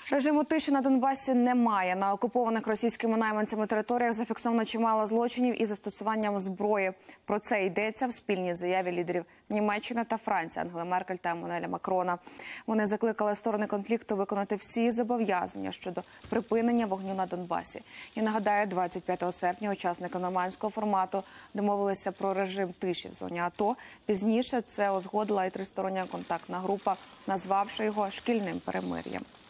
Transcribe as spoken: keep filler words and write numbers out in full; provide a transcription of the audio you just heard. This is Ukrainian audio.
Режиму тиші на Донбасі немає. На окупованих російськими найманцями територіях зафіксовано чимало злочинів із застосуванням зброї. Про це йдеться в спільній заяві лідерів Німеччини та Франції Ангели Меркель та Еммануеля Макрона. Вони закликали сторони конфлікту виконати всі зобов'язання щодо припинення вогню на Донбасі. І нагадаю, двадцять п'ятого серпня учасники нормандського формату домовилися про режим тиші в зоні АТО. Пізніше це узгодила і тристороння контактна група, назвавши його шкільним перемир'ям.